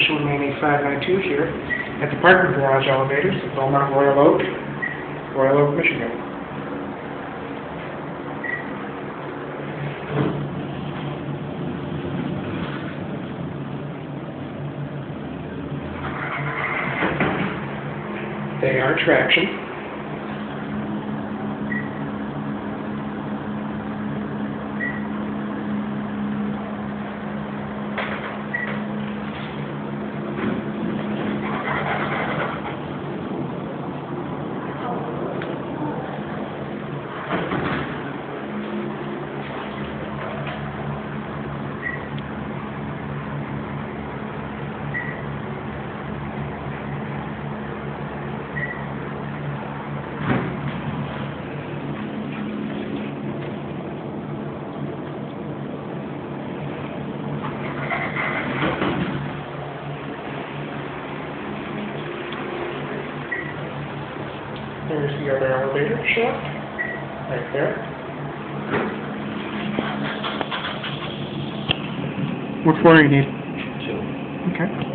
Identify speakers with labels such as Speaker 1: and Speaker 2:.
Speaker 1: Michelin Main 8592 here at the parking garage elevators at Beaumont, Royal Oak, Michigan. They are traction. There's the other elevator shaft, right there. What floor do you need? 2. Okay.